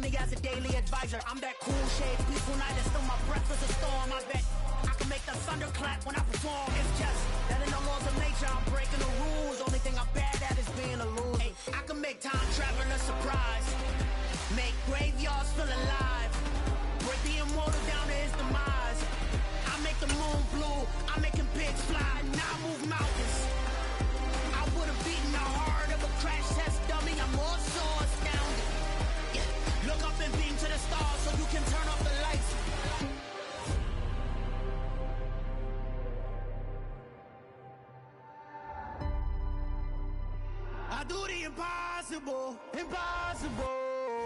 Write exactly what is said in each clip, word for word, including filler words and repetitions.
me as a daily advisor. I'm that cool shade, peaceful night, and still my breath is a storm. I bet I can make the thunder clap when I perform. It's just that in the laws of nature, I'm breaking the rules. Only thing I'm bad at is being a loser. Hey, I can make time travel a surprise, make graveyards feel alive, break the immortal down to his demise. I make the moon blue, I'm making pigs fly, now I move mountains. I would have beaten the heart of a crash test dummy. I'm more so astounded. Yeah. Look up and beam to the stars so you can turn off the lights. I do the impossible, impossible.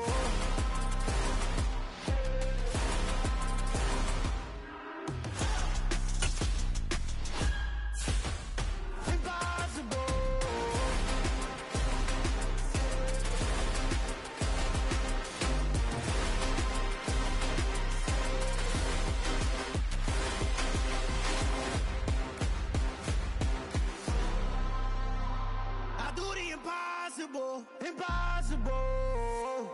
Impossible, impossible.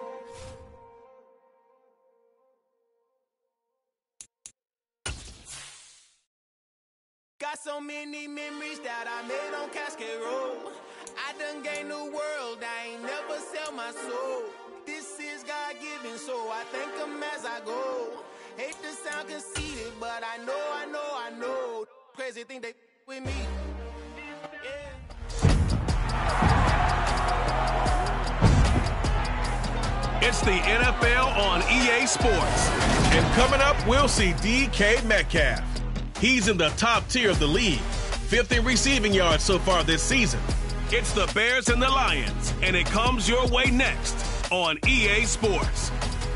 Got so many memories that I made on Cascade Road. I done gained the world, I ain't never sell my soul. This is God-given, so I thank him as I go. Hate to sound conceited, but I know, I know, I know. Crazy thing they with me. Yeah. It's the N F L on E A Sports. And coming up, we'll see D K Metcalf. He's in the top tier of the league, fifth in receiving yards so far this season. It's the Bears and the Lions, and it comes your way next on E A Sports.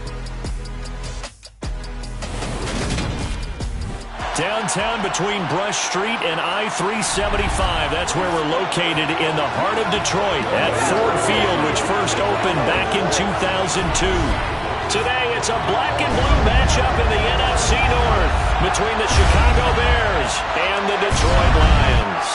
Downtown between Brush Street and I three seventy-five. That's where we're located in the heart of Detroit at Ford Field, which first opened back in two thousand two. Today, it's a black and blue matchup in the N F C North between the Chicago Bears and the Detroit Lions.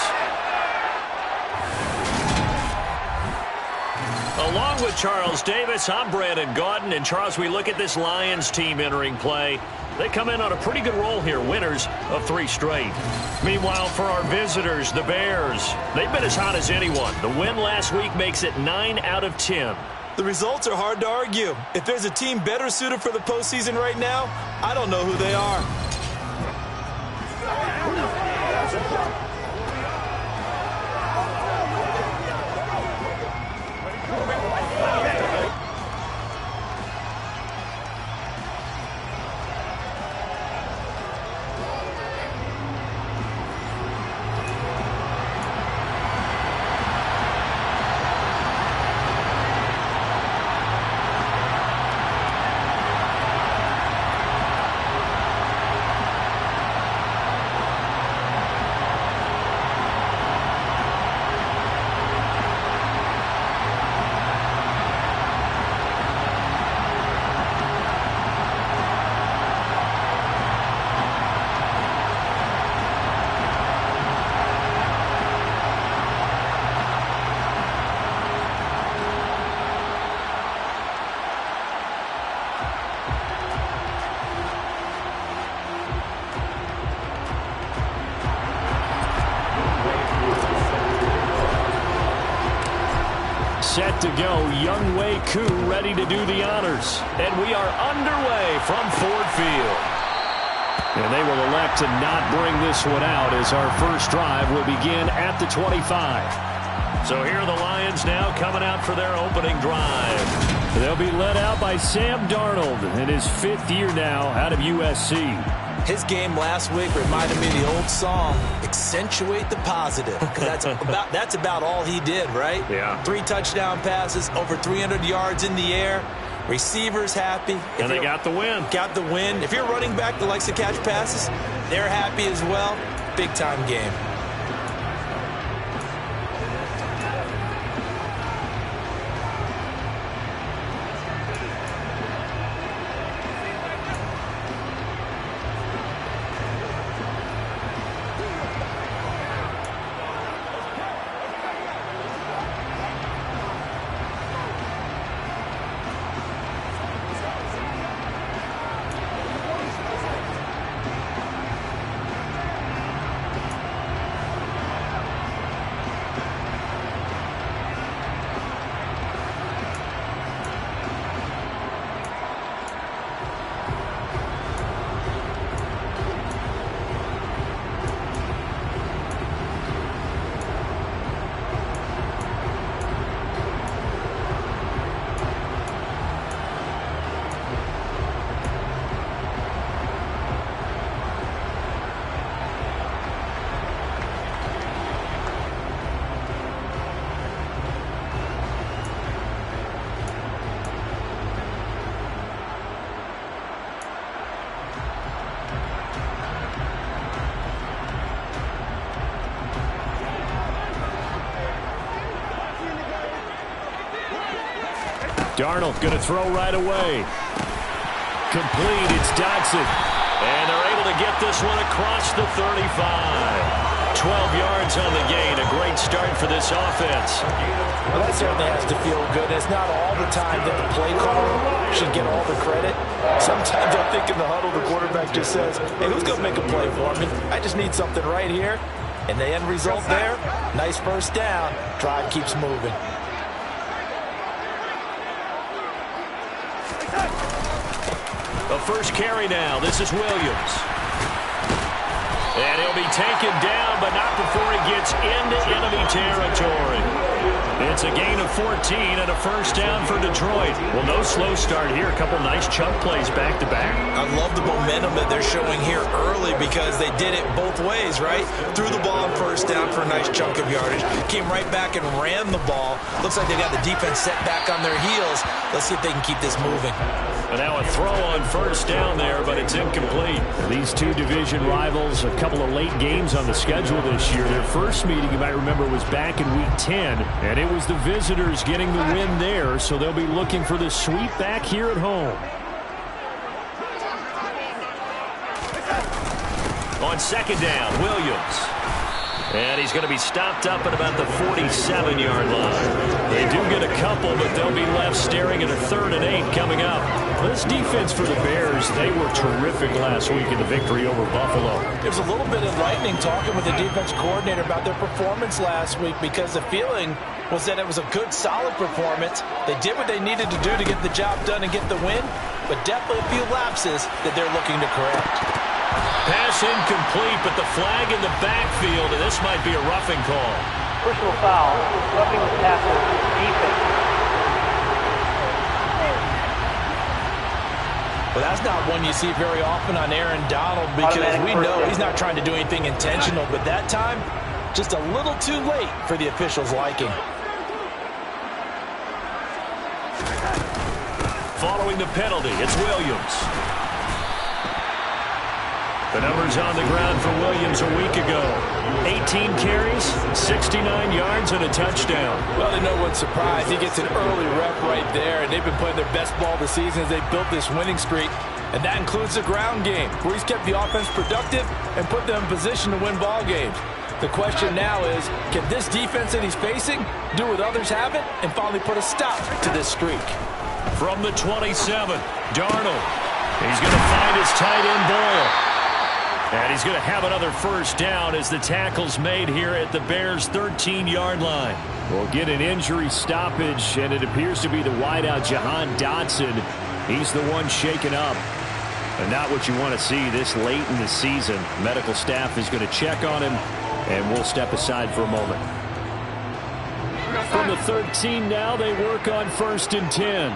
Along with Charles Davis, I'm Brandon Gaudin. And Charles, we look at this Lions team entering play. They come in on a pretty good roll here, winners of three straight. Meanwhile, for our visitors, the Bears, they've been as hot as anyone. The win last week makes it nine out of ten. The results are hard to argue. If there's a team better suited for the postseason right now, I don't know who they are. Set to go, Younghoe Koo ready to do the honors. And we are underway from Ford Field. And they will elect to not bring this one out as our first drive will begin at the twenty-five. So here are the Lions now coming out for their opening drive. They'll be led out by Sam Darnold in his fifth year now out of U S C. His game last week reminded me of the old song, accentuate the positive. Because that's about, that's about all he did, right? Yeah. Three touchdown passes, over three hundred yards in the air. Receivers happy. If and they got the win. Got the win. If you're running back that likes to catch passes, they're happy as well. Big-time game. Darnold going to throw right away. Complete, it's Dotson. And they're able to get this one across the thirty-five. twelve yards on the gain. A great start for this offense. Well, that certainly has to feel good. It's not all the time that the play caller should get all the credit. Sometimes I think in the huddle, the quarterback just says, hey, who's going to make a play for me? I just need something right here. And the end result there, nice first down. Drive keeps moving. The first carry now. This is Williams. And he'll be taken down, but not before he gets into enemy territory. It's a gain of fourteen and a first down for Detroit. Well, no slow start here. A couple nice chunk plays back-to-back. I love the momentum that they're showing here early because they did it both ways, right? Threw the ball on first down for a nice chunk of yardage. Came right back and ran the ball. Looks like they got the defense set back on their heels. Let's see if they can keep this moving. And now a throw on first down there, but it's incomplete. These two division rivals, a couple of late games on the schedule this year. Their first meeting, you might remember, was back in week ten, and it was the visitors getting the win there, so they'll be looking for the sweep back here at home. On second down, Williams. And he's going to be stopped up at about the forty-seven yard line. They do get a couple, but they'll be left staring at a third and eight coming up. This defense for the Bears, they were terrific last week in the victory over Buffalo. There was a little bit enlightening talking with the defense coordinator about their performance last week because the feeling was that it was a good, solid performance. They did what they needed to do to get the job done and get the win, but definitely a few lapses that they're looking to correct. Pass incomplete, but the flag in the backfield, and this might be a roughing call. Personal foul, roughing the tackle, defense. Well, that's not one you see very often on Aaron Donald because we know he's not trying to do anything intentional, but that time, just a little too late for the officials' liking. Following the penalty, it's Williams. The numbers on the ground for Williams a week ago. eighteen carries, sixty-nine yards, and a touchdown. Well, to no one's surprised, he gets an early rep right there, and they've been playing their best ball this season as they built this winning streak. And that includes the ground game, where he's kept the offense productive and put them in position to win ball games. The question now is, can this defense that he's facing do what others haven't and finally put a stop to this streak? From the twenty-seven, Darnold. He's going to find his tight end Boyle. And he's going to have another first down as the tackle's made here at the Bears' thirteen yard line. We'll get an injury stoppage, and it appears to be the wideout Jahan Dotson. He's the one shaken up. And not what you want to see this late in the season. Medical staff is going to check on him, and we'll step aside for a moment. From the thirteen now, they work on first and ten.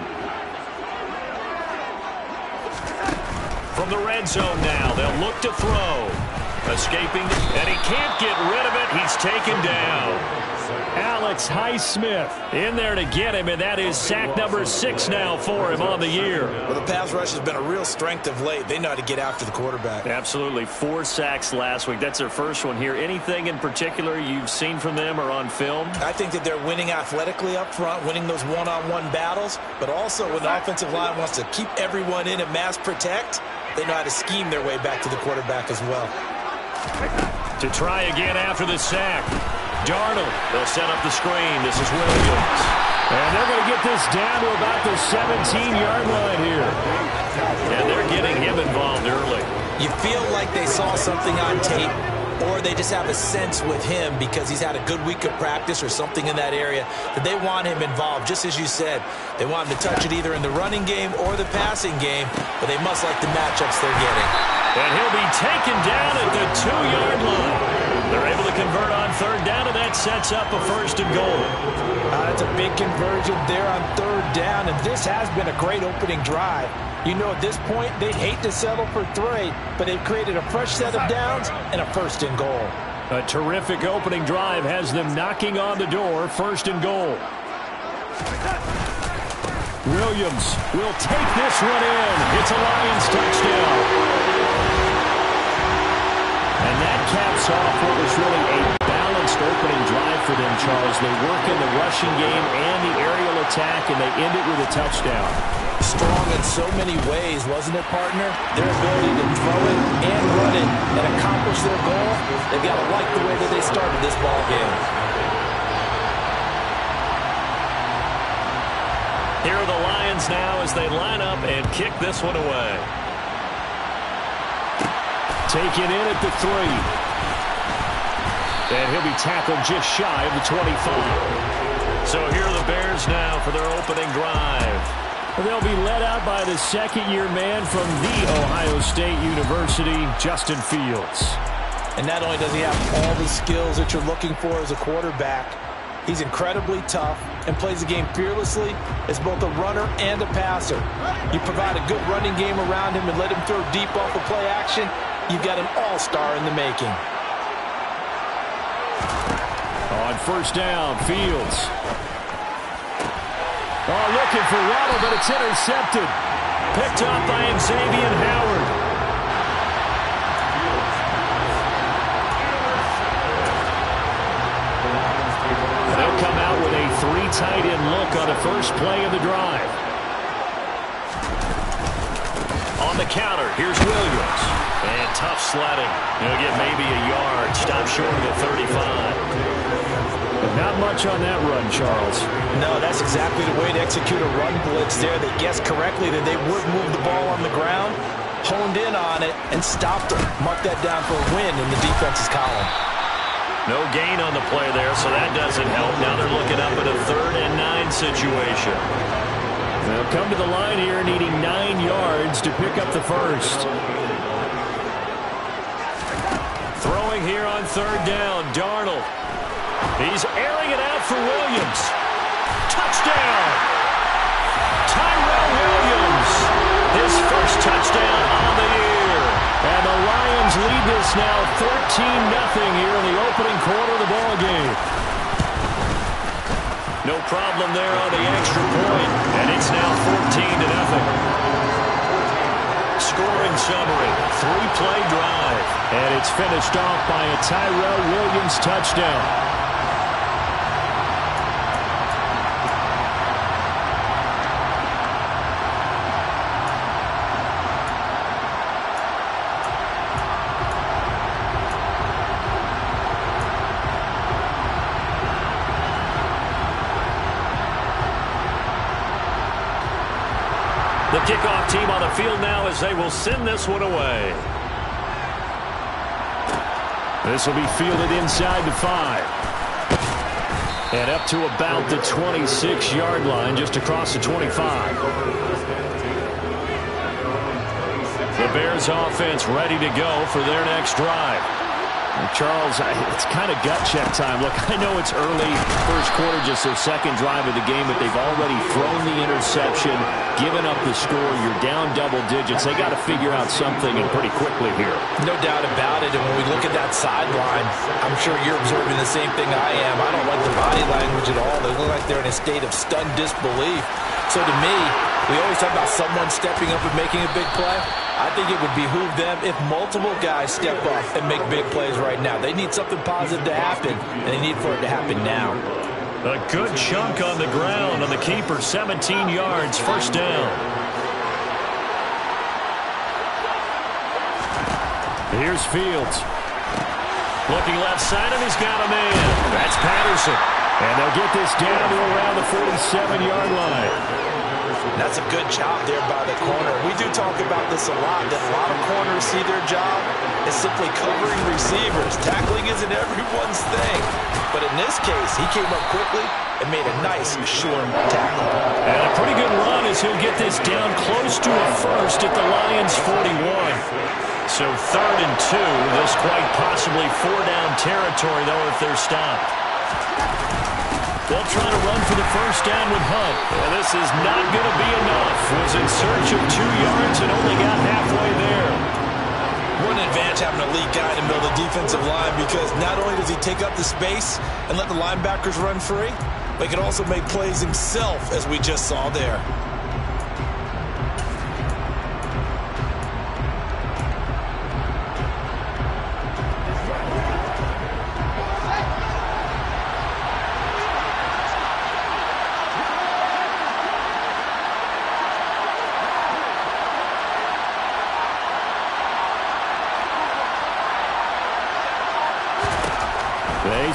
From the red zone now, they'll look to throw. Escaping, and he can't get rid of it. He's taken down. Alex Highsmith in there to get him, and that is sack number six now for him on the year. Well, the pass rush has been a real strength of late. They know how to get after the quarterback. Absolutely. Four sacks last week. That's their first one here. Anything in particular you've seen from them or on film? I think that they're winning athletically up front, winning those one-on-one battles, but also when the offensive line wants to keep everyone in and mass protect, they know how to scheme their way back to the quarterback as well. To try again after the sack. Darnold, they'll set up the screen. This is Williams. And they're going to get this down to about the seventeen yard line here. And they're getting him involved early. You feel like they saw something on tape, or they just have a sense with him because he's had a good week of practice or something in that area that they want him involved, just as you said. They want him to touch it either in the running game or the passing game, but they must like the matchups they're getting. And he'll be taken down at the two yard line. They're able to convert on third down, and that sets up a first and goal. Uh, that's a big conversion there on third down, and this has been a great opening drive. You know, at this point, they'd hate to settle for three, but they've created a fresh set of downs and a first and goal. A terrific opening drive has them knocking on the door, first and goal. Williams will take this one in. It's a Lions touchdown. And that caps off what was really a balanced balanced opening drive for them, Charles. They work in the rushing game and the aerial attack, and they end it with a touchdown. Strong in so many ways, wasn't it, partner? Their ability to throw it and run it and accomplish their goal, they've got to like the way that they started this ball game. Here are the Lions now as they line up and kick this one away. Taken in at the three. And he'll be tackled just shy of the twenty-five. So here are the Bears now for their opening drive. They'll be led out by the second-year man from The Ohio State University, Justin Fields. And not only does he have all the skills that you're looking for as a quarterback, he's incredibly tough and plays the game fearlessly as both a runner and a passer. You provide a good running game around him and let him throw deep off of play action, you've got an all-star in the making. On first down, Fields. Oh, looking for Waddle, but it's intercepted. Picked up by Xavier Howard. They'll come out with a three tight end look on the first play of the drive. On the counter, here's Williams. And tough sledding. He'll get maybe a yard. Stop short of the thirty-five. Not much on that run, Charles. No, that's exactly the way to execute a run blitz there. They guessed correctly that they would move the ball on the ground, honed in on it, and stopped it. Mark that down for a win in the defense's column. No gain on the play there, so that doesn't help. Now they're looking up at a third and nine situation. They'll come to the line here needing nine yards to pick up the first. Throwing here on third down, Darnold. He's airing it out for Williams. Touchdown! Tyrell Williams, his first touchdown on the year. And the Lions lead this now thirteen nothing here in the opening quarter of the ballgame. No problem there on the extra point, and it's now fourteen to nothing. Scoring summary, three-play drive, and it's finished off by a Tyrell Williams touchdown. The kickoff team on the field now as they will send this one away. This will be fielded inside the five. And up to about the twenty-six yard line, just across the twenty-five. The Bears offense ready to go for their next drive. Charles, it's kind of gut check time. Look, I know it's early, first quarter, just their second drive of the game, but they've already thrown the interception, given up the score. You're down double digits. They got to figure out something, and pretty quickly here. No doubt about it, and when we look at that sideline, I'm sure you're observing the same thing I am. I don't like the body language at all. They look like they're in a state of stunned disbelief. So to me, we always talk about someone stepping up and making a big play. I think it would behoove them if multiple guys step up and make big plays right now. They need something positive to happen, and they need for it to happen now. A good chunk on the ground on the keeper, seventeen yards, first down. Here's Fields. Looking left side, and he's got a man. That's Patterson. And they'll get this down to around the forty-seven yard line. That's a good job there by the corner. We do talk about this a lot, that a lot of corners see their job as simply covering receivers. Tackling isn't everyone's thing. But in this case, he came up quickly and made a nice, short tackle. And a pretty good run as he'll get this down close to a first at the Lions' forty-one. So third and two, this quite possibly four-down territory, though, if they're stopped. They'll try to run for the first down with Hunt. And this is not going to be enough. Was in search of two yards and only got halfway there. What an advantage having a lead guy in the middle of the defensive line, because not only does he take up the space and let the linebackers run free, but he can also make plays himself, as we just saw there.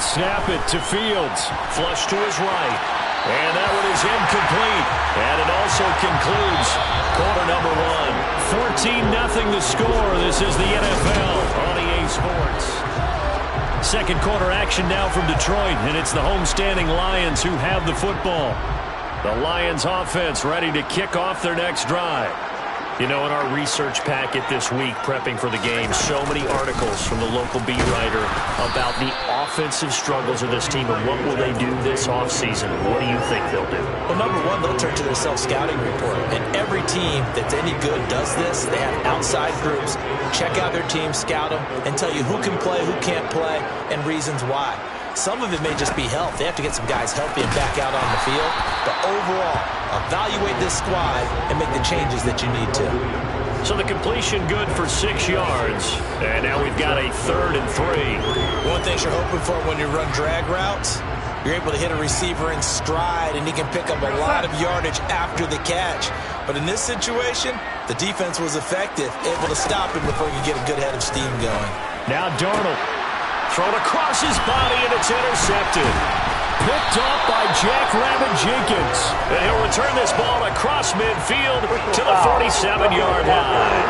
snap it to Fields. Flush to his right. And that one is incomplete. And it also concludes quarter number one. fourteen nothing the score. This is the N F L on E A Sports. Second quarter action now from Detroit, and it's the homestanding Lions who have the football. The Lions offense ready to kick off their next drive. You know, in our research packet this week, prepping for the game, so many articles from the local beat writer about the offensive struggles of this team and what will they do this offseason. What do you think they'll do? Well, number one, they'll turn to their self-scouting report. And every team that's any good does this. They have outside groups, check out their team, scout them, and tell you who can play, who can't play, and reasons why. Some of it may just be health. They have to get some guys healthy and back out on the field. But overall, evaluate this squad and make the changes that you need to. So the completion good for six yards. And now we've got a third and three. One thing you're hoping for when you run drag routes, you're able to hit a receiver in stride, and he can pick up a lot of yardage after the catch. But in this situation, the defense was effective, able to stop him before he could get a good head of steam going. Now Darnold. Thrown across his body, and it's intercepted. Picked off by Jack Rabbit Jenkins. And he'll return this ball across midfield to the forty-seven-yard line.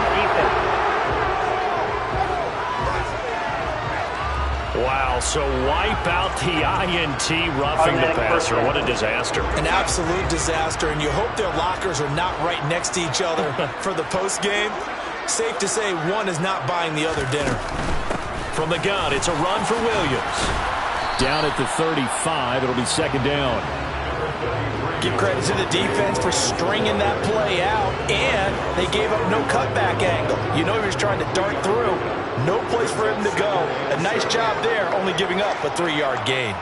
Wow, so wipe out the I N T roughing the passer. What a disaster. An absolute disaster, and you hope their lockers are not right next to each other for the postgame. Safe to say one is not buying the other dinner. From the gun, it's a run for Williams. Down at the thirty-five, it'll be second down. Give credit to the defense for stringing that play out, and they gave up no cutback angle. You know he was trying to dart through. No place for him to go. A nice job there, only giving up a three-yard gain.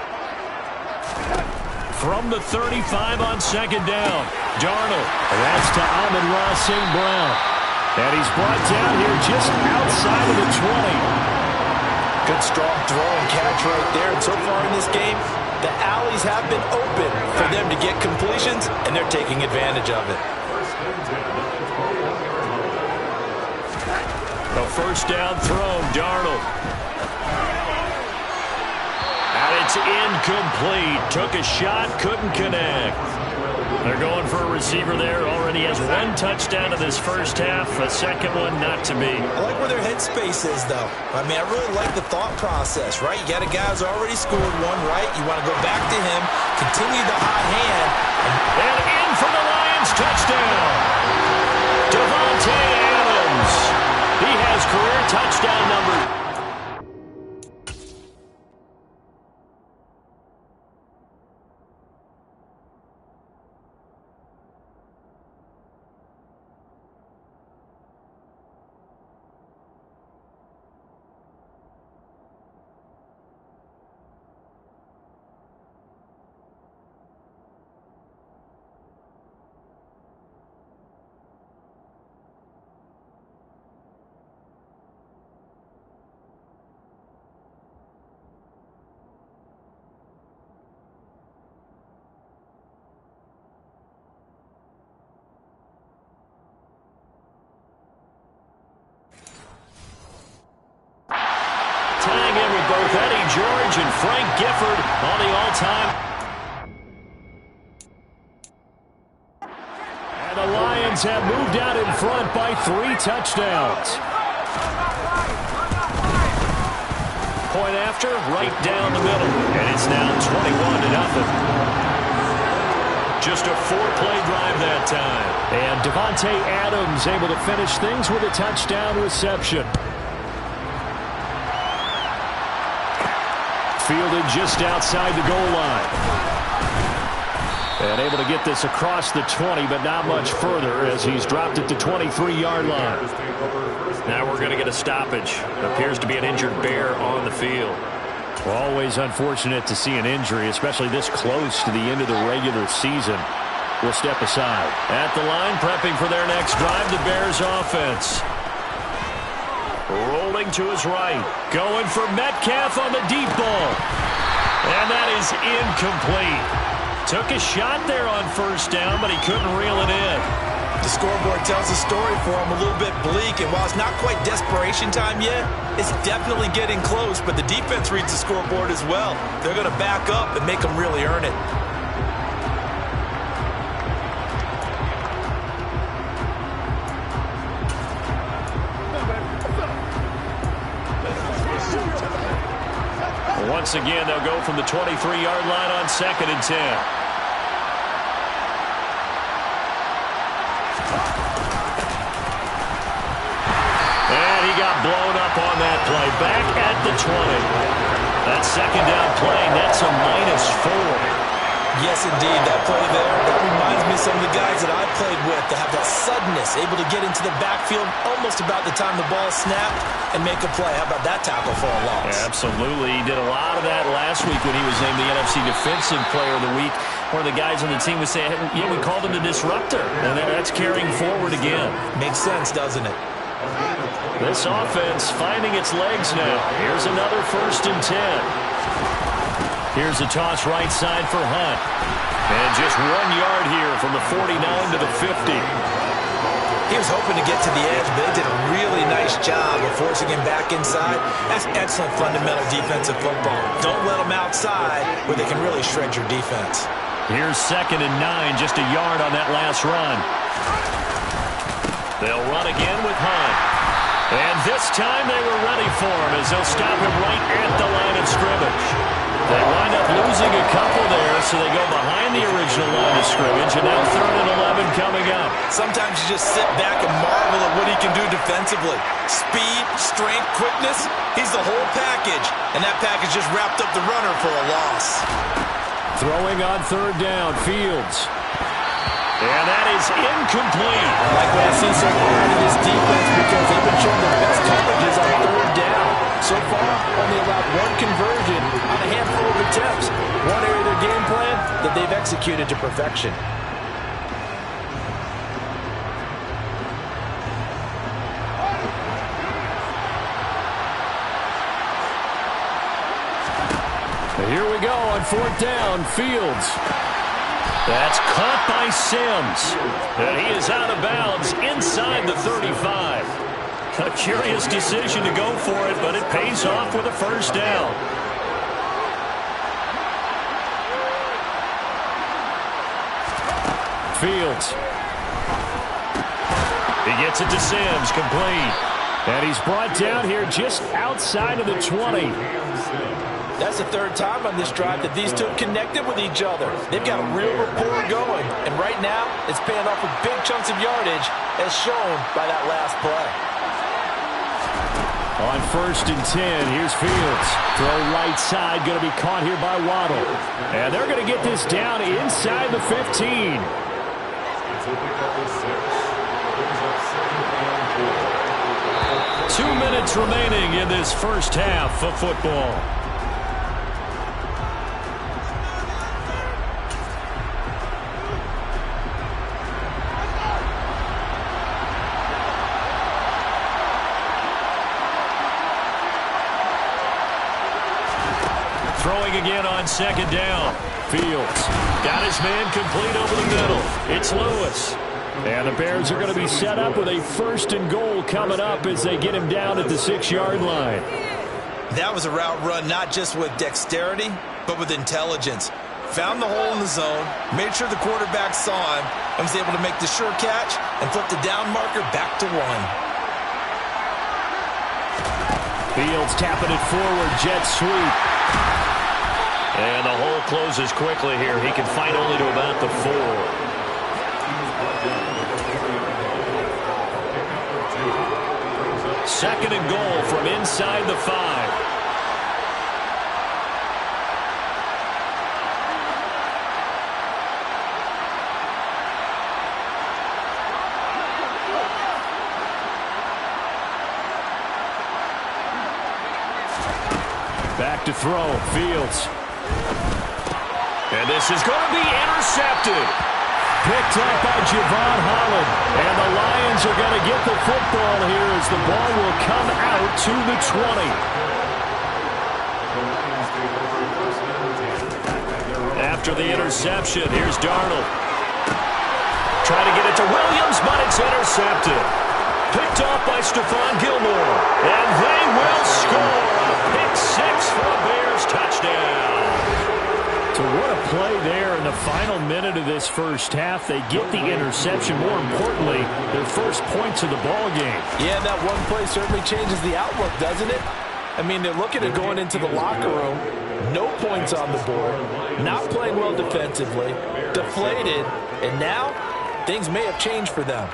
From the thirty-five on second down, Darnold. That's to Amon-Ra Saint Brown. And he's brought down here just outside of the twenty. Good strong throw and catch right there. And so far in this game, the alleys have been open for them to get completions, and they're taking advantage of it. A first down throw, Darnold. And it's incomplete. Took a shot, couldn't connect. They're going for a receiver there. Already has one touchdown in this first half. A second one not to be. I like where their headspace is, though. I mean, I really like the thought process, right? You got a guy who's already scored one, right? You want to go back to him, continue the hot hand. And, and in for the Lions touchdown. Davante Adams. He has career touchdown number. Tying in with both Eddie George and Frank Gifford on the all-time. And the Lions have moved out in front by three touchdowns. Point after, right down the middle. And it's now twenty-one to nothing. Just a four-play drive that time. And Davante Adams able to finish things with a touchdown reception. Fielded just outside the goal line. And able to get this across the twenty, but not much further as he's dropped it to twenty-three-yard line. Now we're going to get a stoppage. Appears to be an injured Bear on the field. Well, always unfortunate to see an injury, especially this close to the end of the regular season. We'll step aside. At the line, prepping for their next drive, the Bears offense. Rolling to his right. Going for Metcalf on the deep ball. And that is incomplete. Took a shot there on first down, but he couldn't reel it in. To scoreboard tells the story for them, a little bit bleak, and while it's not quite desperation time yet, it's definitely getting close, but the defense reads the scoreboard as well. They're going to back up and make them really earn it. Once again, they'll go from the twenty-three yard line on second and ten. And he got blown up on that play. Back at the twenty. That second down play, that's a minus four. Yes, indeed. That play there, that reminds me of some of the guys that I've played with that have that suddenness, able to get into the backfield almost about the time the ball snapped and make a play. How about that tackle for a loss? Yeah, absolutely. He did a lot of that last week when he was named the N F C Defensive Player of the Week. One of the guys on the team would say, hey, yeah, we called him the disruptor. And that's carrying forward again. Makes sense, doesn't it? This offense finding its legs now. Here's another first and ten. Here's a toss right side for Hunt. And just one yard here from the forty-nine to the fifty. He was hoping to get to the edge, but they did a really nice job of forcing him back inside. That's excellent fundamental defensive football. Don't let them outside where they can really shred your defense. Here's second and nine, just a yard on that last run. They'll run again with Hunt. And this time they were ready for him as they'll stop him right at the line of scrimmage. They wind up losing a couple there, so they go behind the original line of scrimmage, and now third and eleven coming up. Sometimes you just sit back and marvel at what he can do defensively. Speed, strength, quickness, he's the whole package, and that package just wrapped up the runner for a loss. Throwing on third down, Fields. And that is incomplete. I like what I see so far out of this defense because they've been showing their best coverages on third down. So far, only allowed one conversion on a handful of attempts. One area of their game plan that they've executed to perfection. Here we go on fourth down, Fields. That's caught by Sims. And he is out of bounds inside the thirty-five. A curious decision to go for it, but it pays off with a first down. Fields. He gets it to Sims, complete. And he's brought down here just outside of the twenty. That's the third time on this drive that these two have connected with each other. They've got a real rapport going. And right now, it's paying off with big chunks of yardage, as shown by that last play. On first and ten, here's Fields. Throw right side, going to be caught here by Waddle. And they're going to get this down inside the fifteen. Two minutes remaining in this first half of football. Throwing again on second down. Fields got his man complete over the middle. It's Lewis. And the Bears are going to be set up with a first and goal coming up as they get him down at the six-yard line. That was a route run not just with dexterity, but with intelligence. Found the hole in the zone, made sure the quarterback saw him, and was able to make the sure catch and flip the down marker back to one. Fields tapping it forward, jet sweep. And the hole closes quickly here. He can fight only to about the four. Second and goal from inside the five. Back to throw, Fields. And this is going to be intercepted. Picked up by Javon Holland. And the Lions are going to get the football here as the ball will come out to the twenty. After the interception, here's Darnold. Trying to get it to Williams, but it's intercepted. Picked off by Stephon Gilmore. And they will score. A pick six for a Bears touchdown. So what a play there in the final minute of this first half. They get the interception. More importantly, their first points of the ball game. Yeah, that one play certainly changes the outlook, doesn't it? I mean, they're looking at going into the locker room. No points on the board. Not playing well defensively. Deflated. And now, things may have changed for them.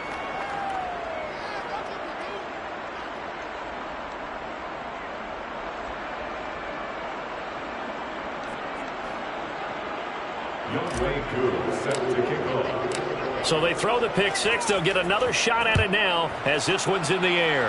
So they throw the pick six. They'll get another shot at it now as this one's in the air.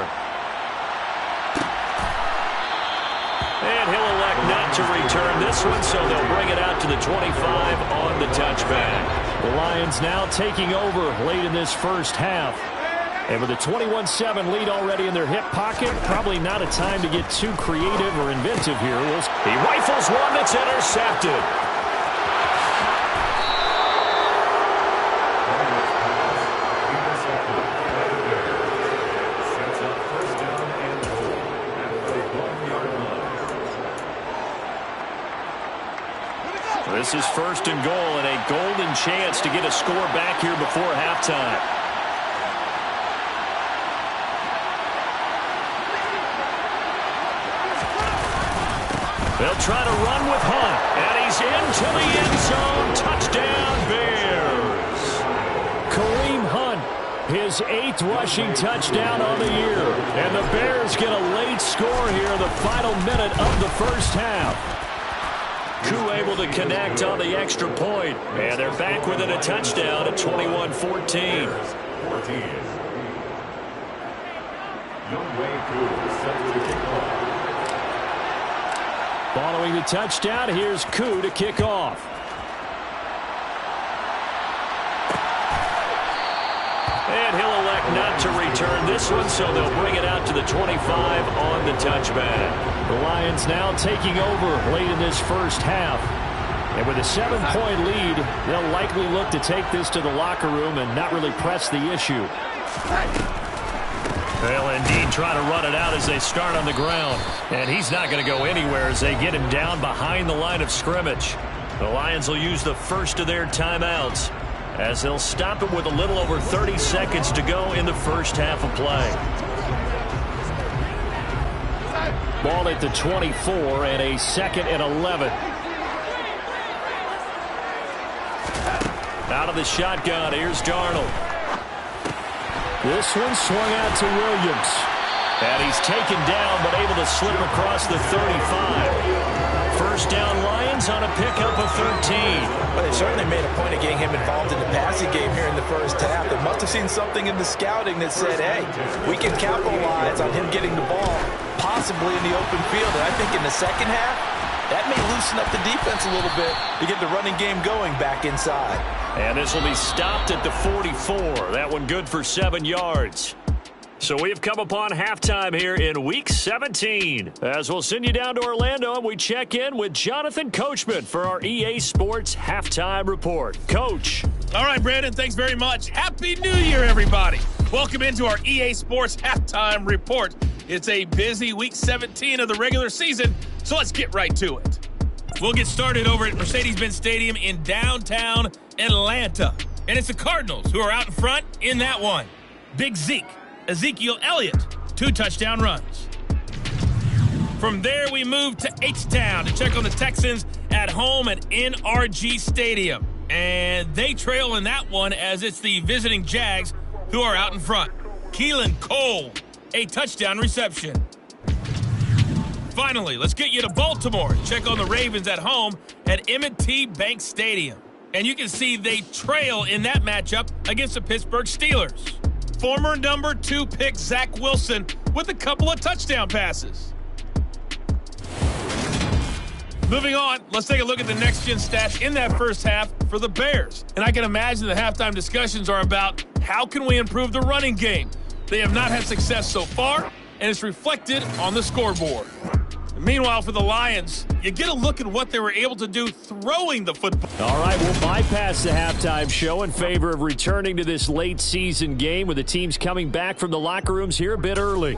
And he'll elect not to return this one, so they'll bring it out to the twenty-five on the touchback. The Lions now taking over late in this first half. And with a twenty-one seven lead already in their hip pocket, probably not a time to get too creative or inventive here. He rifles one that's intercepted. This is first and goal and a golden chance to get a score back here before halftime. They'll try to run with Hunt, and he's into the end zone. Touchdown, Bears. Kareem Hunt, his eighth rushing touchdown on the year. And the Bears get a late score here in the final minute of the first half. Koo able to connect on the extra point. And they're back within a touchdown at twenty-one fourteen. Following the touchdown, here's Koo to kick off. And he'll elect not to return this one, so they'll bring it out to the twenty-five on the touchback. The Lions now taking over late in this first half. And with a seven-point lead, they'll likely look to take this to the locker room and not really press the issue. They'll indeed try to run it out as they start on the ground. And he's not going to go anywhere as they get him down behind the line of scrimmage. The Lions will use the first of their timeouts as they'll stop it with a little over thirty seconds to go in the first half of play. Ball at the twenty-four and a second and eleven. Out of the shotgun, here's Darnold. This one swung out to Williams. And he's taken down but able to slip across the thirty-five. First down Lions on a pickup of thirteen. Well, they certainly made a point of getting him involved in the passing game here in the first half. They must have seen something in the scouting that said, hey, we can capitalize on him getting the ball possibly in the open field. And I think in the second half, that may loosen up the defense a little bit to get the running game going back inside. And this will be stopped at the forty-four. That one good for seven yards. So we have come upon halftime here in Week seventeen. As we'll send you down to Orlando, and we check in with Jonathan Coachman for our E A Sports Halftime Report. Coach. All right, Brandon, thanks very much. Happy New Year, everybody. Welcome into our E A Sports Halftime Report. It's a busy Week seventeen of the regular season, so let's get right to it. We'll get started over at Mercedes-Benz Stadium in downtown Atlanta. And it's the Cardinals who are out in front in that one. Big Zeke, Ezekiel Elliott, two touchdown runs. From there, we move to H-Town to check on the Texans at home at N R G Stadium. And they trail in that one as it's the visiting Jags who are out in front. Keelan Cole, a touchdown reception. Finally, let's get you to Baltimore. Check on the Ravens at home at M and T Bank Stadium. And you can see they trail in that matchup against the Pittsburgh Steelers. Former number two pick Zach Wilson with a couple of touchdown passes. Moving on, let's take a look at the next-gen stats in that first half for the Bears. And I can imagine the halftime discussions are about how can we improve the running game. They have not had success so far, and it's reflected on the scoreboard. Meanwhile, for the Lions, you get a look at what they were able to do throwing the football. All right, we'll bypass the halftime show in favor of returning to this late season game with the teams coming back from the locker rooms here a bit early.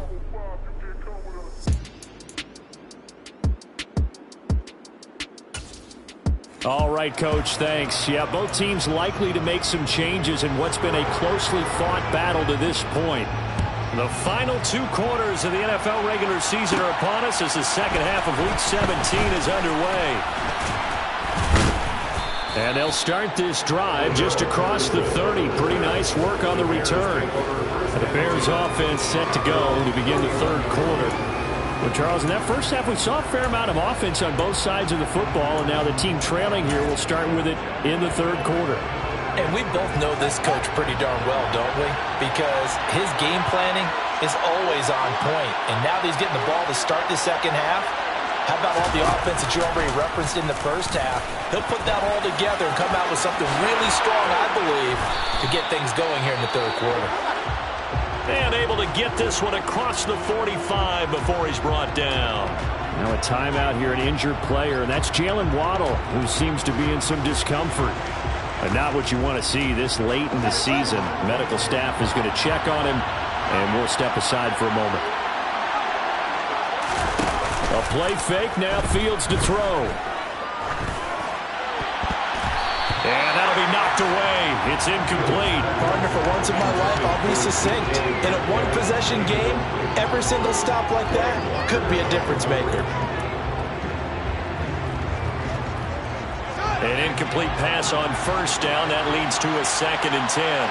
All right, Coach, thanks. Yeah, both teams likely to make some changes in what's been a closely fought battle to this point. The final two quarters of the N F L regular season are upon us as the second half of Week seventeen is underway. And they'll start this drive just across the thirty. Pretty nice work on the return. And the Bears offense set to go to begin the third quarter. Well, Charles, in that first half, we saw a fair amount of offense on both sides of the football, and now the team trailing here will start with it in the third quarter. And we both know this coach pretty darn well, don't we? Because his game planning is always on point. And now that he's getting the ball to start the second half, how about all the offense that you already referenced in the first half? He'll put that all together and come out with something really strong, I believe, to get things going here in the third quarter. And able to get this one across the forty-five before he's brought down. Now a timeout here, an injured player, and that's Jalen Waddle, who seems to be in some discomfort. But not what you want to see this late in the season. Medical staff is going to check on him, and we'll step aside for a moment. A play fake, now Fields to throw. And that'll be knocked away. It's incomplete. Partner, for once in my life, I'll be succinct. In a one-possession game, every single stop like that could be a difference maker. An incomplete pass on first down. That leads to a second and ten.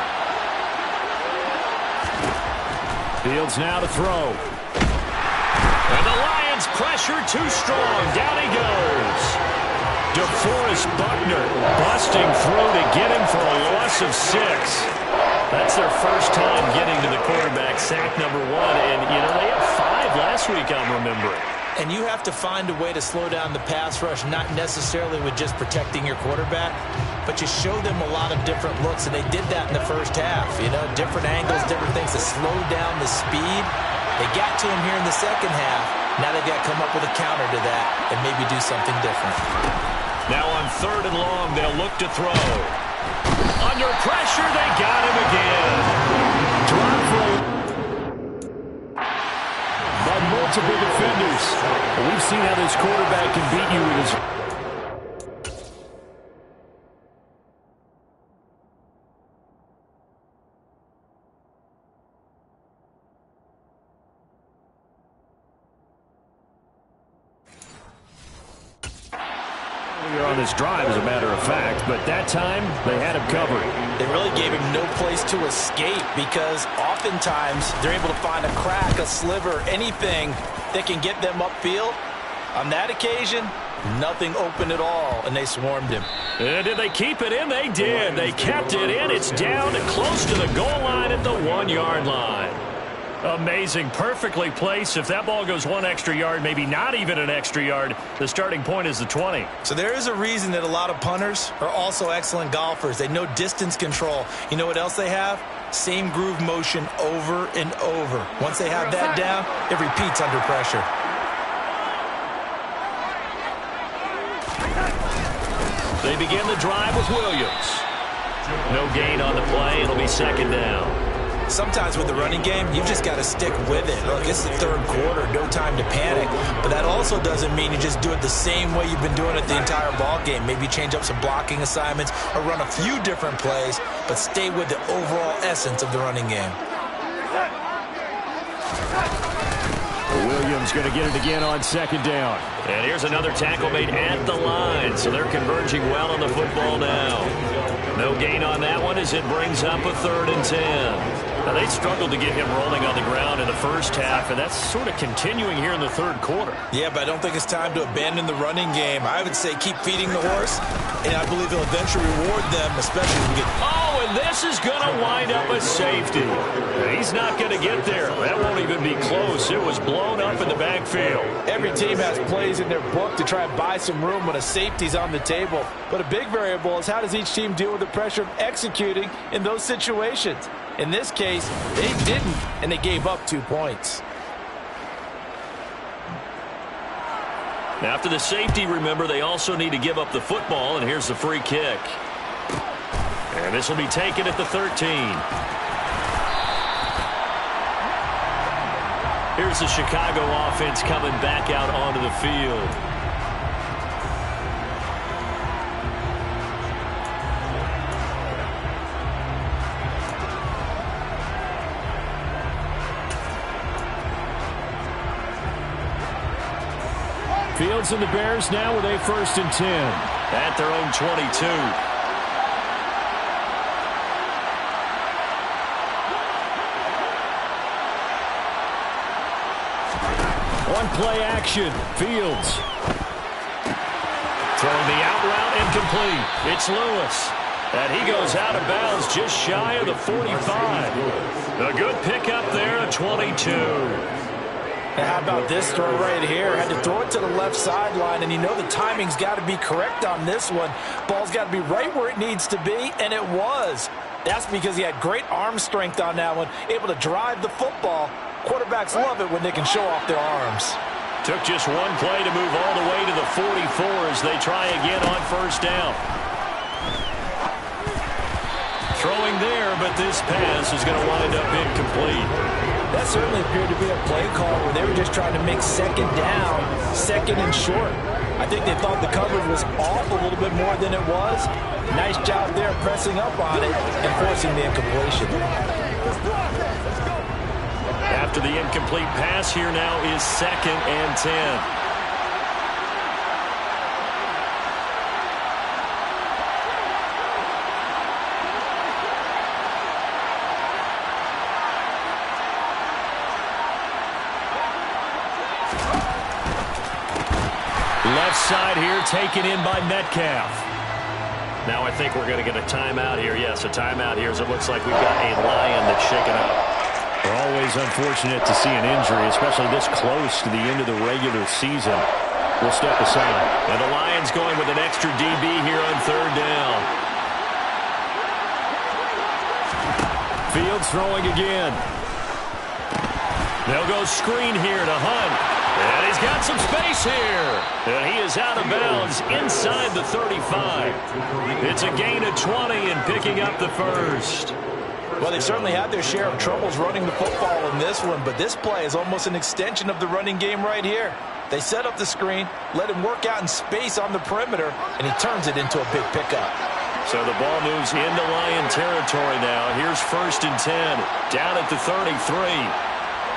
Fields now to throw. And the Lions pressure too strong. Down he goes. DeForest Buckner busting through to get him for a loss of six. That's their first time getting to the quarterback, sack number one. And, you know, they had five last week, I'm remembering. And you have to find a way to slow down the pass rush, not necessarily with just protecting your quarterback, but you show them a lot of different looks, and they did that in the first half. You know, different angles, different things to slow down the speed. They got to him here in the second half. Now they've got to come up with a counter to that and maybe do something different. Now on third and long, they'll look to throw. Under pressure, they got him again. Drop for by multiple defenders. We've seen how this quarterback can beat you with his... on this drive, as a matter of fact, but that time they had him covered. They really gave him no place to escape because oftentimes they're able to find a crack, a sliver, anything that can get them upfield. On that occasion, nothing open at all, and they swarmed him. And did they keep it in? They did. They kept it in. It's down to close to the goal line at the one-yard line. Amazing. Perfectly placed. If that ball goes one extra yard, maybe not even an extra yard, the starting point is the twenty. So there is a reason that a lot of punters are also excellent golfers. They know distance control. You know what else they have? Same groove motion over and over. Once they have that down, it repeats under pressure. They begin the drive with Williams. No gain on the play. It'll be second down. Sometimes with the running game, you've just got to stick with it. Look, it's the third quarter, no time to panic. But that also doesn't mean you just do it the same way you've been doing it the entire ball game. Maybe change up some blocking assignments or run a few different plays, but stay with the overall essence of the running game. Williams going to get it again on second down. And here's another tackle made at the line, so they're converging well on the football now. No gain on that one as it brings up a third and ten. Now, they struggled to get him rolling on the ground in the first half, and that's sort of continuing here in the third quarter. Yeah, but I don't think it's time to abandon the running game. I would say keep feeding the horse, and I believe he'll eventually reward them, especially when we get... Oh, and this is going to wind up a safety. He's not going to get there. That won't even be close. It was blown up in the backfield. Every team has plays in their book to try and buy some room when a safety's on the table. But a big variable is how does each team deal with the pressure of executing in those situations. In this case, they didn't, and they gave up two points. After the safety, remember, they also need to give up the football, and here's the free kick. And this will be taken at the thirteen. Here's the Chicago offense coming back out onto the field. Fields and the Bears now with a first and ten at their own twenty-two. One play action. Fields. Throwing the out route incomplete. It's Lewis. And he goes out of bounds just shy of the forty-five. A good pickup there at twenty-two. How about this throw right here? Had to throw it to the left sideline, and you know the timing's got to be correct on this one. Ball's got to be right where it needs to be, and it was. That's because he had great arm strength on that one, able to drive the football. Quarterbacks love it when they can show off their arms. Took just one play to move all the way to the forty-four as they try again on first down. Throwing there, but this pass is going to wind up incomplete. That certainly appeared to be a play call where they were just trying to make second down, second and short. I think they thought the coverage was off a little bit more than it was. Nice job there pressing up on it and forcing the incompletion. After the incomplete pass, here now is second and ten. Left side here taken in by Metcalf. Now I think we're going to get a timeout here. Yes, a timeout here as it looks like we've got a Lion that's shaken up. We're always unfortunate to see an injury, especially this close to the end of the regular season. We'll step aside. And the Lions going with an extra D B here on third down. Fields throwing again. They'll go screen here to Hunt. And he's got some space here. And he is out of bounds inside the thirty-five. It's a gain of twenty and picking up the first. Well, they certainly had their share of troubles running the football in this one, but this play is almost an extension of the running game right here. They set up the screen, let him work out in space on the perimeter, and he turns it into a big pickup. So the ball moves into Lion territory now. Here's first and ten, down at the thirty-three.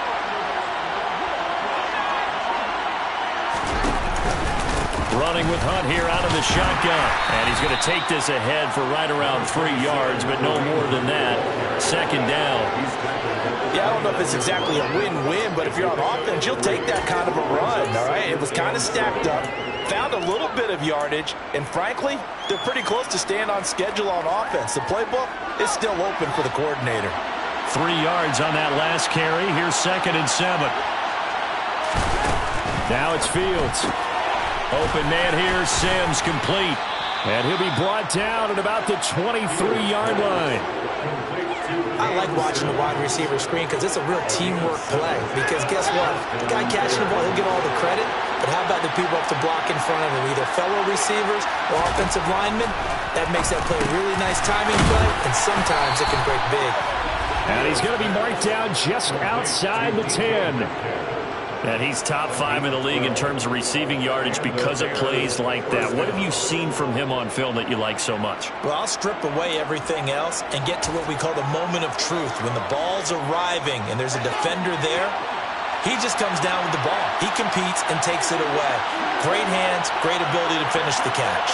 Running with Hunt here out of the shotgun. And he's going to take this ahead for right around three yards, but no more than that. Second down. Yeah, I don't know if it's exactly a win-win, but if you're on offense, you'll take that kind of a run, all right? It was kind of stacked up, found a little bit of yardage, and frankly, they're pretty close to staying on schedule on offense. The playbook is still open for the coordinator. Three yards on that last carry. Here's second and seven. Now it's Fields. Open man here, Sims complete. And he'll be brought down at about the twenty-three-yard line. I like watching the wide receiver screen because it's a real teamwork play. Because guess what? The guy catching the ball, he'll get all the credit. But how about the people up to block in front of him, either fellow receivers or offensive linemen? That makes that play a really nice timing play, and sometimes it can break big. And he's going to be marked down just outside the ten. And he's top five in the league in terms of receiving yardage because of plays like that. What have you seen from him on film that you like so much? Well, I'll strip away everything else and get to what we call the moment of truth. When the ball's arriving and there's a defender there, he just comes down with the ball. He competes and takes it away. Great hands, great ability to finish the catch.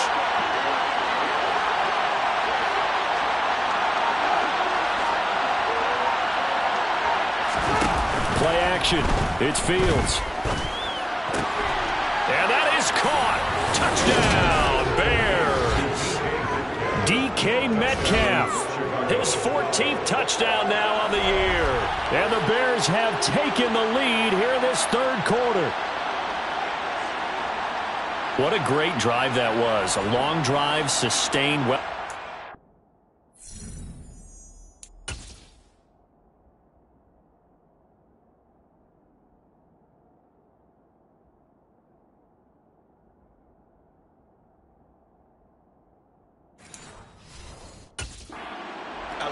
Play action. It's Fields. And that is caught. Touchdown, Bears. D K Metcalf. His fourteenth touchdown now on the year. And the Bears have taken the lead here in this third quarter. What a great drive that was. A long drive, sustained well.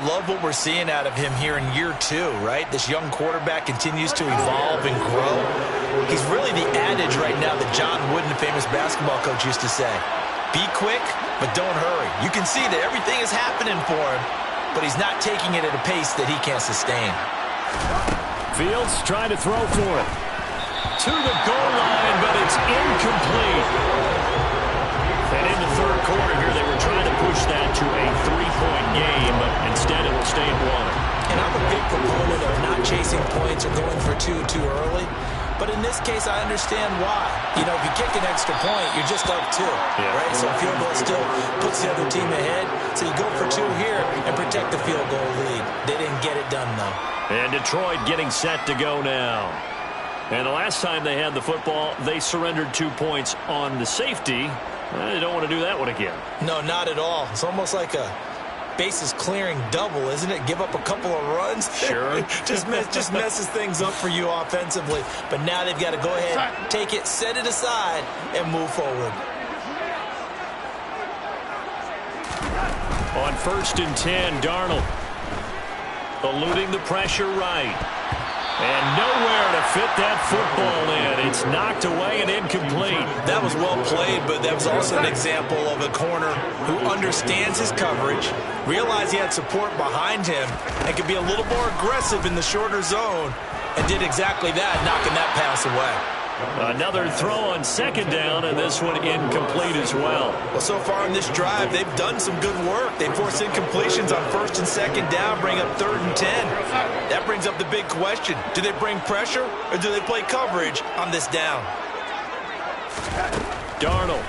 love what we're seeing out of him here in year two, right? This young quarterback continues to evolve and grow. He's really the adage right now that John Wooden, the famous basketball coach, used to say. Be quick, but don't hurry. You can see that everything is happening for him, but he's not taking it at a pace that he can't sustain. Fields trying to throw for it. To the goal line, but it's incomplete. And in the third quarter here, they were trying to push that to a three-point game, but instead it will stay at one. And I'm a big proponent of not chasing points or going for two too early. But in this case, I understand why. You know, if you kick an extra point, you're just up two, yeah. right? So a field goal still puts the other team ahead. So you go for two here and protect the field goal lead. They didn't get it done, though. And Detroit getting set to go now. And the last time they had the football, they surrendered two points on the safety. Well, they don't want to do that one again. No, not at all. It's almost like a bases clearing double, isn't it? Give up a couple of runs. Sure. just, mess, just messes things up for you offensively. But now they've got to go ahead, take it, set it aside, and move forward. On first and ten, Darnold eluding the pressure right. And nowhere to fit that football in. It's knocked away and incomplete. That was well played, but that was also an example of a corner who understands his coverage, realized he had support behind him, and could be a little more aggressive in the shorter zone, and did exactly that, knocking that pass away. Another throw on second down, and this one incomplete as well. Well, so far in this drive, they've done some good work. They force incompletions on first and second down, bring up third and ten. That brings up the big question. Do they bring pressure, or do they play coverage on this down? Darnold.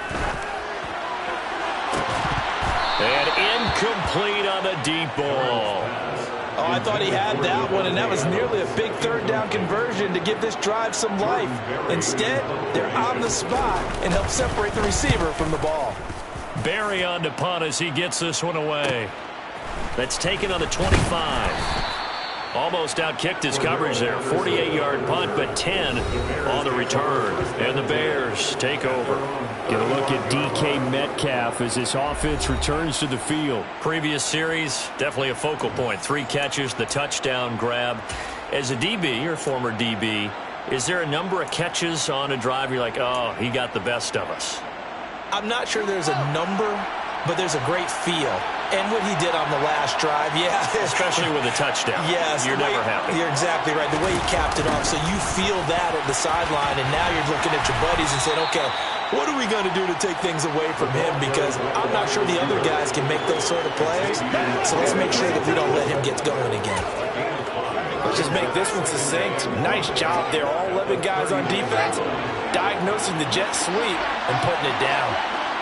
And incomplete on the deep ball. Oh, I thought he had that one, and that was nearly a big third down conversion to give this drive some life. Instead, they're on the spot and help separate the receiver from the ball. Barry on to punt as he gets this one away. That's taken on the twenty-five. Almost outkicked his coverage there. forty-eight yard punt, but ten on the return. And the Bears take over. Get a look at D K Metcalf as this offense returns to the field. Previous series, definitely a focal point. Three catches, the touchdown grab. As a D B, or former D B, is there a number of catches on a drive you're like, oh, he got the best of us? I'm not sure there's a number, but there's a great feel. And what he did on the last drive, yeah. Especially with a touchdown. Yes. You're never way, happy. You're exactly right. The way he capped it off, so you feel that at the sideline, and now you're looking at your buddies and saying, okay, what are we going to do to take things away from him? Because I'm not sure the other guys can make those sort of plays. So let's make sure that we don't let him get going again. Let's just make this one succinct. Nice job there. All eleven guys on defense diagnosing the jet sweep and putting it down.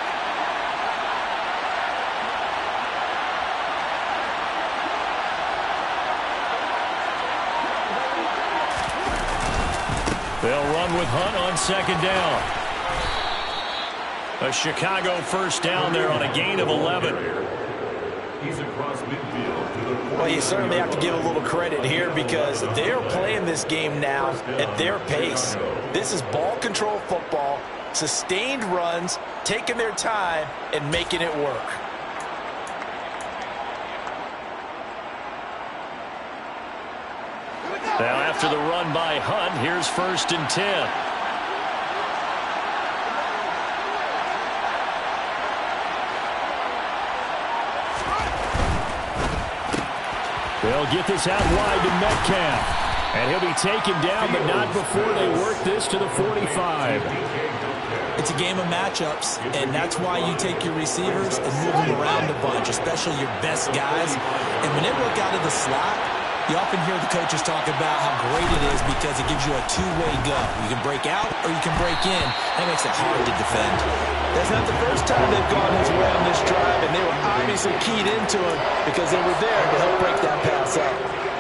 They'll run with Hunt on second down. A Chicago first down there on a gain of eleven. Well, you certainly have to give a little credit here because they're playing this game now at their pace. This is ball control football, sustained runs, taking their time, and making it work. Now after the run by Hunt, here's first and ten. They'll get this out wide to Metcalf. And he'll be taken down, but not before they work this to the forty-five. It's a game of matchups, and that's why you take your receivers and move them around a bunch, especially your best guys. And when they work out of the slot, you often hear the coaches talk about how great it is because it gives you a two-way go. You can break out or you can break in. That makes it hard to defend. That's not the first time they've gone his way on this drive, and they were obviously keyed into him because they were there to help break that pass up.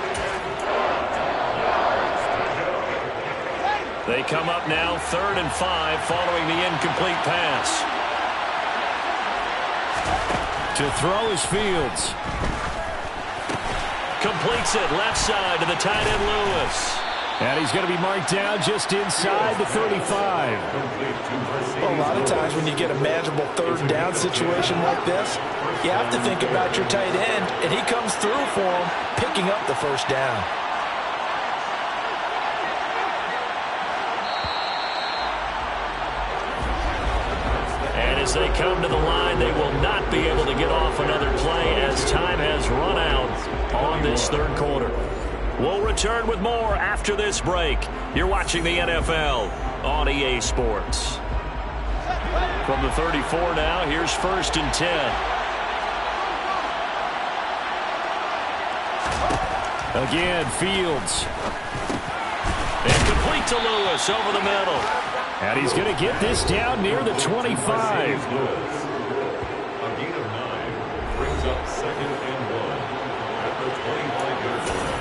They come up now third and five following the incomplete pass. To throw is Fields. Completes it left side to the tight end Lewis. And he's going to be marked down just inside the thirty-five. Well, a lot of times when you get a manageable third down situation like this, you have to think about your tight end, and he comes through for him, picking up the first down. And as they come to the line, they will not be able to get off another play as time has run out on this third quarter. We'll return with more after this break. You're watching the N F L on E A Sports. From the thirty-four now, here's first and ten. Again, Fields. And complete to Lewis over the middle. And he's going to get this down near the twenty-five. A gain of nine brings up second and one at the twenty-five-yard line.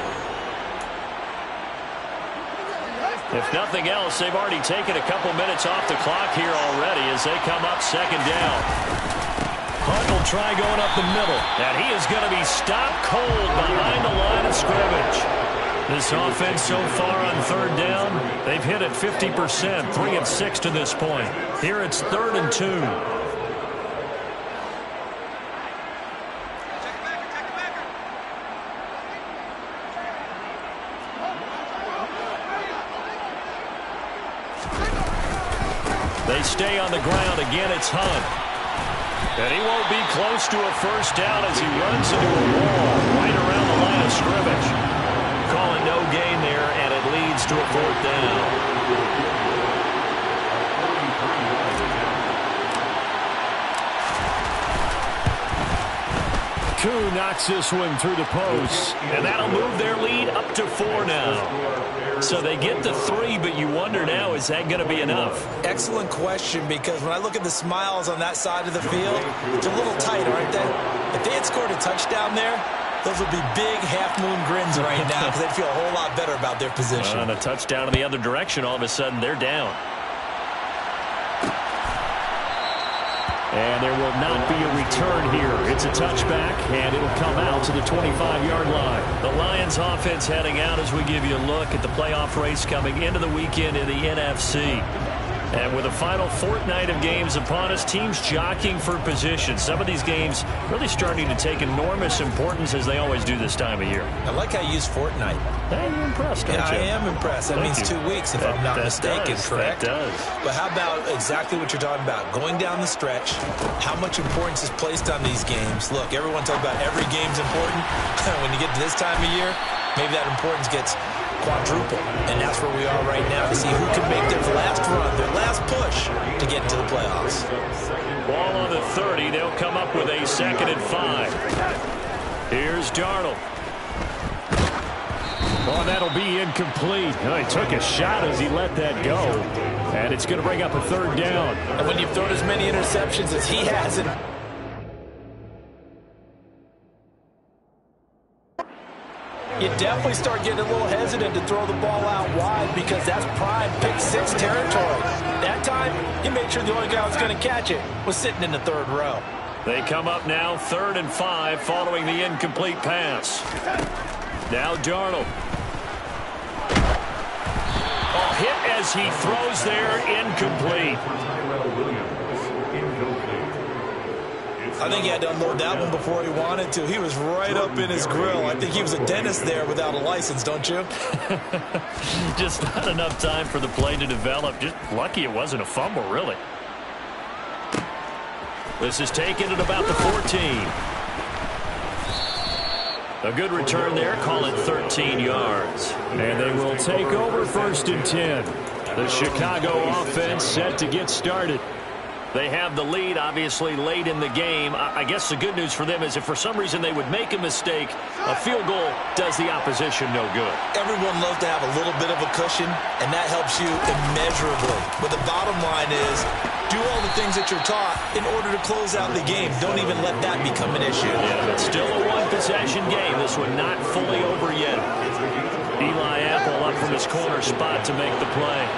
If nothing else, they've already taken a couple minutes off the clock here already as they come up second down. Hunt will try going up the middle. And he is going to be stopped cold behind the line of scrimmage. This offense so far on third down, they've hit it fifty percent, three and six to this point. Here it's third and two. They stay on the ground. Again, it's Hunt. And he won't be close to a first down as he runs into a wall right around the line of scrimmage. Calling no gain there, and it leads to a fourth down. Koo knocks this one through the post, and that'll move their lead up to four now. So they get the three, but you wonder now, is that going to be enough? Excellent question, because when I look at the smiles on that side of the field, it's a little tight, aren't they? If they had scored a touchdown there, those would be big half-moon grins right now because they'd feel a whole lot better about their position. On a touchdown in the other direction, all of a sudden they're down. And there will not be a return here. It's a touchback, and it'll come out to the twenty-five-yard line. The Lions offense heading out as we give you a look at the playoff race coming into the weekend in the N F C. And with the final fortnight of games upon us, teams jockeying for position. Some of these games really starting to take enormous importance as they always do this time of year. I like how you use fortnight. Hey, you're impressed, aren't yeah, you? I am impressed. That Thank means you. two weeks if that, I'm not that mistaken, does, correct? That does. But how about exactly what you're talking about? Going down the stretch, how much importance is placed on these games? Look, everyone talks about every game's important. When you get to this time of year, maybe that importance gets quadruple, and that's where we are right now to see who can make their last run, their last push to get into the playoffs. Ball on the thirty. They'll come up with a second and five. Here's Darnold. Oh, that'll be incomplete. Oh, he took a shot as he let that go, and it's going to bring up a third down. And when you've thrown as many interceptions as he has in you definitely start getting a little hesitant to throw the ball out wide because that's prime pick six territory. That time, he made sure the only guy who was going to catch it was sitting in the third row. They come up now third and five following the incomplete pass. Now Darnold. Oh, hit as he throws there, incomplete. I think he had to unload that one before he wanted to. He was right up in his grill. I think he was a dentist there without a license, don't you? Just not enough time for the play to develop. Just lucky it wasn't a fumble, really. This is taken at about the fourteen. A good return there. Call it thirteen yards. And they will take over first and ten. The Chicago offense set to get started. They have the lead, obviously, late in the game. I guess the good news for them is if for some reason they would make a mistake, a field goal does the opposition no good. Everyone loves to have a little bit of a cushion, and that helps you immeasurably. But the bottom line is, do all the things that you're taught in order to close out the game. Don't even let that become an issue. Yeah, but still a one-possession game. This one not fully over yet. Eli Apple up from his corner spot to make the play.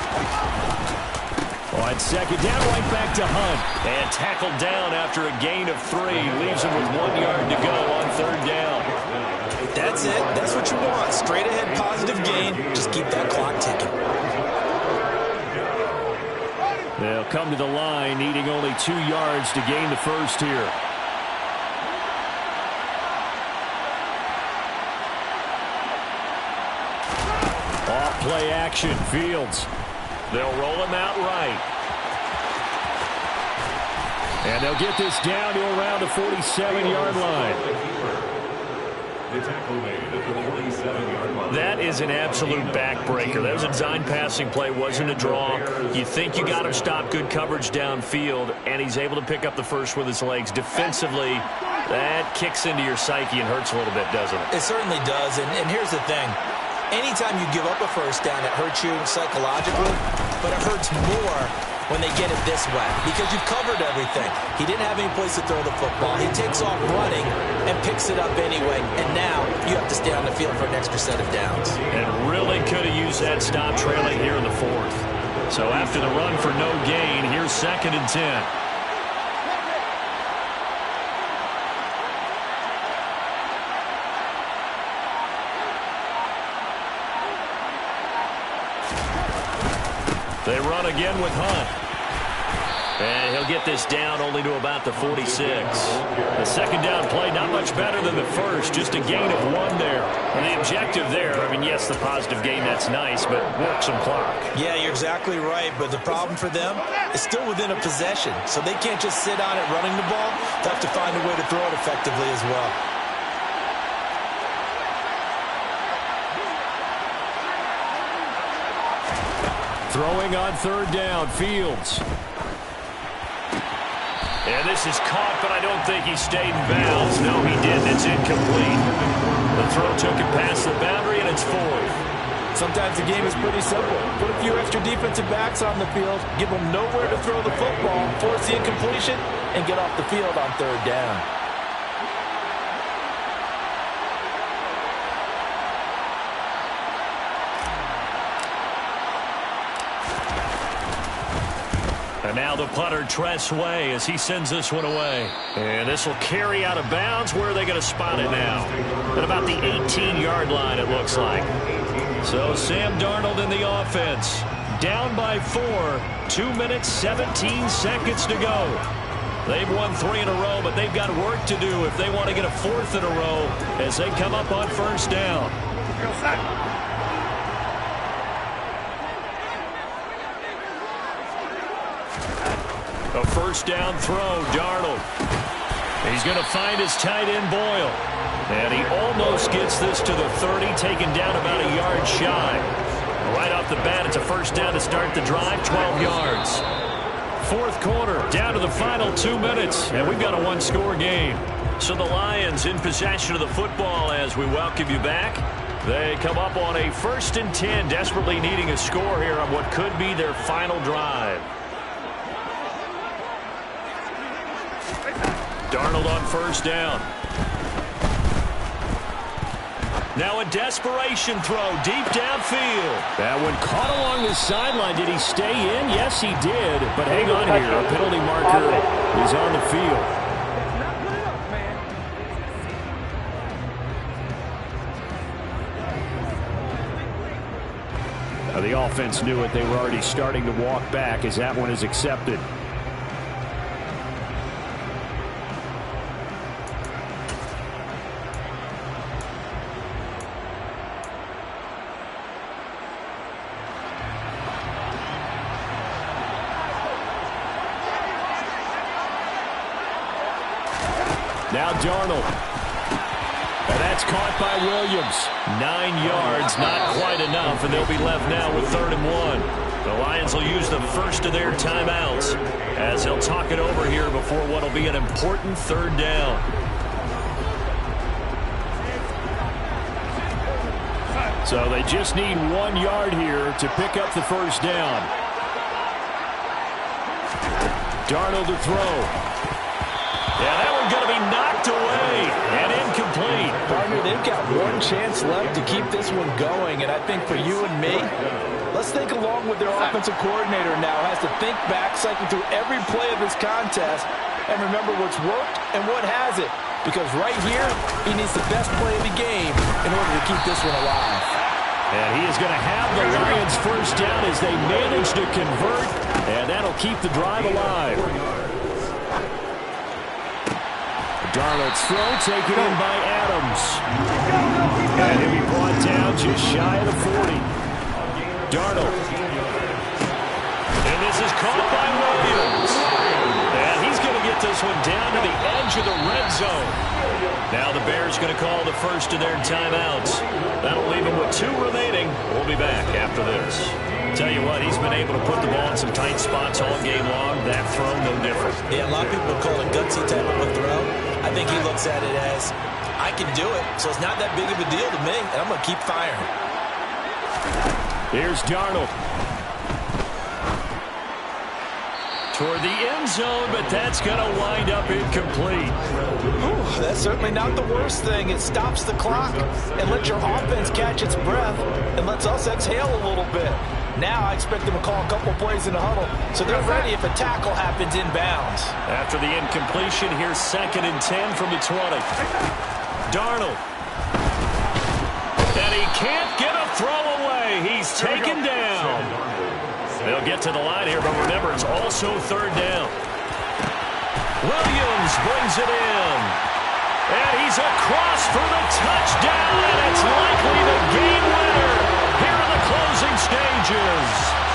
On second down, right back to Hunt. And tackled down after a gain of three. Leaves him with one yard to go on third down. That's it. That's what you want. Straight ahead, positive gain. Just keep that clock ticking. They'll come to the line, needing only two yards to gain the first here. Off play action, Fields. They'll roll him out right. And they'll get this down to around the forty-seven-yard line. That is an absolute backbreaker. That was a design passing play, wasn't a draw. You think you got him stopped, good coverage downfield, and he's able to pick up the first with his legs. Defensively, that kicks into your psyche and hurts a little bit, doesn't it? It certainly does, and, and here's the thing. Anytime you give up a first down, it hurts you psychologically, but it hurts more when they get it this way because you've covered everything. He didn't have any place to throw the football. He takes off running and picks it up anyway, and now you have to stay on the field for an extra set of downs. And really could have used that stop trailing here in the fourth. So after the run for no gain, here's second and ten. They run again with Hunt. And he'll get this down only to about the forty-six. The second down play, not much better than the first, just a gain of one there. And the objective there, I mean, yes, the positive gain, that's nice, but work some clock. Yeah, you're exactly right, but the problem for them is still within a possession. So they can't just sit on it running the ball. They have to find a way to throw it effectively as well. Throwing on third down, Fields. And this is caught, but I don't think he stayed in bounds. No, he didn't. It's incomplete. The throw took it past the boundary, and it's fourth. Sometimes the game is pretty simple. Put a few extra defensive backs on the field, give them nowhere to throw the football, force the incompletion, and get off the field on third down. And now the punter, Tress Way, as he sends this one away. And this will carry out of bounds. Where are they going to spot it now? At about the eighteen-yard line, it looks like. So Sam Darnold in the offense. Down by four. Two minutes, seventeen seconds to go. They've won three in a row, but they've got work to do if they want to get a fourth in a row as they come up on first down. A first down throw, Darnold. He's going to find his tight end, Boyle. And he almost gets this to the thirty, taken down about a yard shy. Right off the bat, it's a first down to start the drive, twelve yards. Fourth quarter, down to the final two minutes, and we've got a one-score game. So the Lions in possession of the football as we welcome you back. They come up on a first and ten, desperately needing a score here on what could be their final drive. Darnold on first down. Now a desperation throw deep downfield. That one caught along the sideline. Did he stay in? Yes, he did. But hang on here. A penalty marker is on the field. Now the offense knew it. They were already starting to walk back as that one is accepted. Now Darnold. And that's caught by Williams. Nine yards, not quite enough, and they'll be left now with third and one. The Lions will use the first of their timeouts as they'll talk it over here before what will be an important third down. So they just need one yard here to pick up the first down. Darnold to throw. Yeah, that one's going to be knocked away and incomplete. Partner, they've got one chance left to keep this one going, and I think for you and me, Let's think along with their offensive coordinator now. Has to think back, cycle through every play of this contest, and remember what's worked and what hasn't. Because right here, he needs the best play of the game in order to keep this one alive. And he is going to have the Lions first down as they manage to convert, and that'll keep the drive alive. Darnold's throw taken in by Adams. And he'll be brought down just shy of the forty. Darnold. And this is caught by Williams. And he's going to get this one down to the edge of the red zone. Now the Bears going to call the first of their timeouts. That'll leave them with two remaining. We'll be back after this. Tell you what, he's been able to put the ball in some tight spots all game long. That throw, no different. Yeah, a lot of people would call it a gutsy type of a throw. I think he looks at it as, I can do it, so it's not that big of a deal to me, and I'm going to keep firing. Here's Darnold. Toward the end zone, but that's going to wind up incomplete. Ooh, that's certainly not the worst thing. It stops the clock and lets your offense catch its breath and lets us exhale a little bit. Now I expect them to call a couple plays in the huddle, so they're ready if a tackle happens inbounds. After the incompletion, here's second and ten from the twenty. Darnold. And he can't get a throw away. He's taken down. They'll get to the line here, but remember, it's also third down. Williams brings it in. And he's across for the touchdown, and it's likely the game winner here in the closing stages.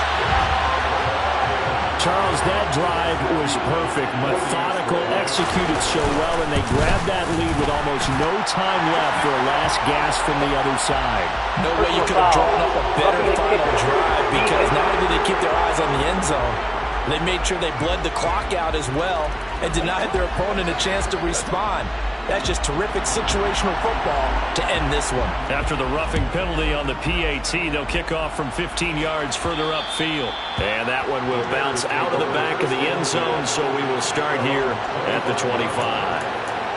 Charles, that drive was perfect. Methodical, executed so well, and they grabbed that lead with almost no time left for a last gasp from the other side. No way you could have drawn up a better final drive, because not only did they keep their eyes on the end zone, they made sure they bled the clock out as well and denied their opponent a chance to respond. That's just terrific situational football to end this one. After the roughing penalty on the P A T, they'll kick off from fifteen yards further upfield. And that one will bounce out of the back of the end zone, so we will start here at the twenty-five.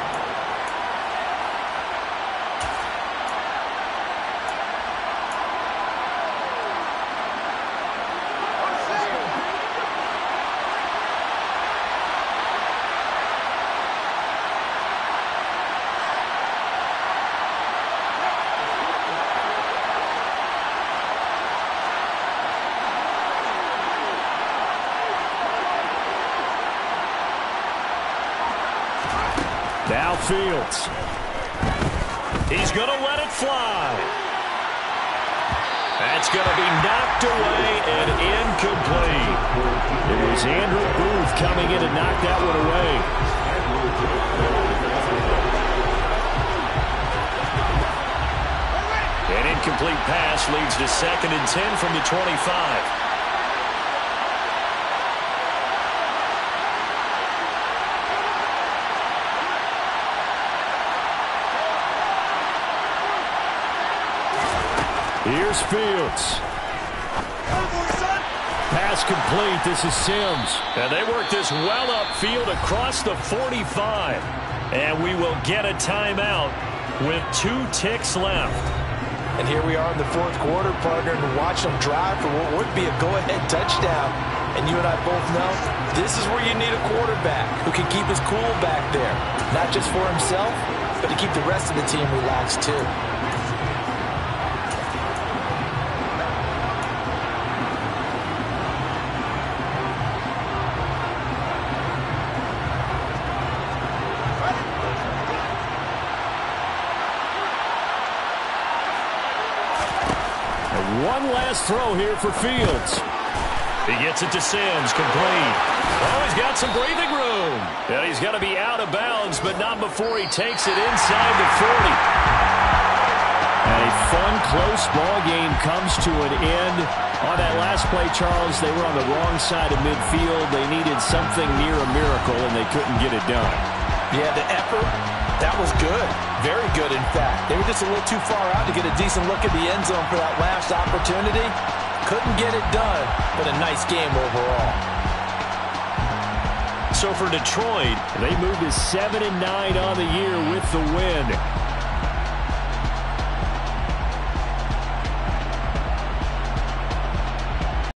Now Fields. He's going to let it fly. That's going to be knocked away and incomplete. It was Andrew Booth coming in to knock that one away. An incomplete pass leads to second and ten from the twenty-five. Here's Fields. Pass complete. This is Sims. And they work this well upfield across the forty-five. And we will get a timeout with two ticks left. And here we are in the fourth quarter, partner, and watch them drive for what would be a go-ahead touchdown. And you and I both know this is where you need a quarterback who can keep his cool back there. Not just for himself, but to keep the rest of the team relaxed too. One last throw here for Fields. He gets it to Sims, complete. Oh, he's got some breathing room. And he's going to be out of bounds, but not before he takes it inside the forty. A fun, close ball game comes to an end. On that last play, Charles, they were on the wrong side of midfield. They needed something near a miracle, and they couldn't get it done. Yeah, the effort, that was good. Very good, in fact. They were just a little too far out to get a decent look at the end zone for that last opportunity. Couldn't get it done, but a nice game overall. So for Detroit, they moved to seven and nine on the year with the win.